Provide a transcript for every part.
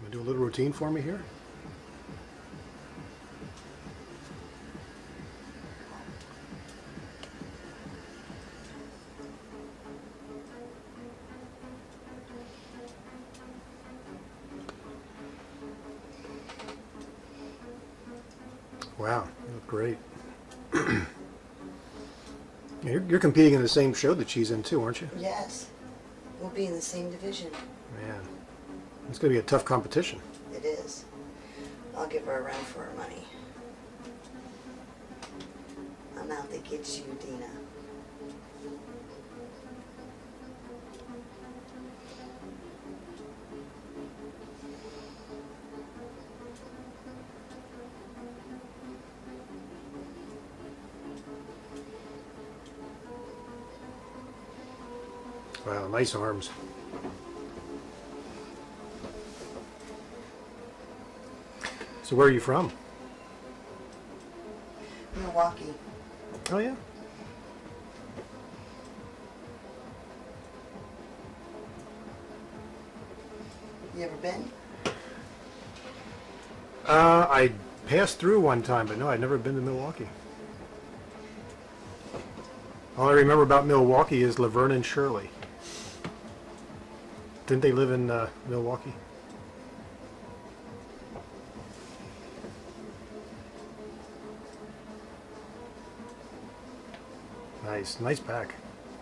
Do a little routine for me here? Wow, you look great. You're competing in the same show that she's in too, aren't you? Yes. We'll be in the same division. Man, it's going to be a tough competition. It is. I'll give her a run for her money. I'm out to get you, Dena. Wow, nice arms. So where are you from? Milwaukee. Oh yeah? You ever been? I passed through one time, but no, I'd never been to Milwaukee. All I remember about Milwaukee is Laverne and Shirley. Didn't they live in Milwaukee? Nice, nice pack.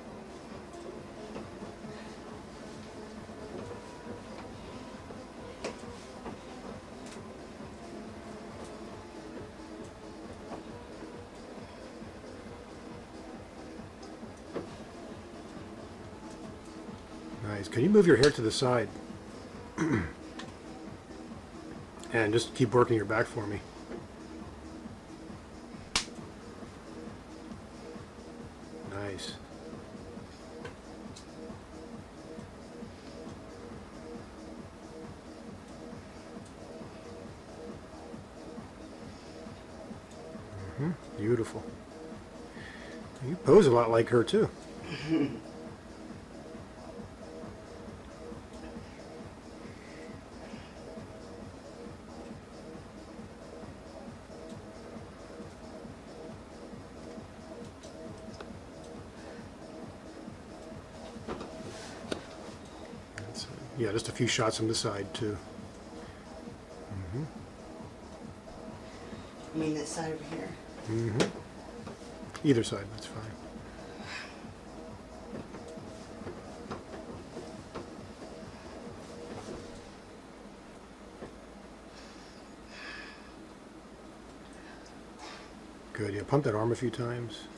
Nice. Can you move your hair to the side? And just keep working your back for me. Nice. Beautiful. You pose a lot like her too. Yeah, just a few shots on the side too. You mean this side over here? Either side, that's fine. Good, yeah, pump that arm a few times.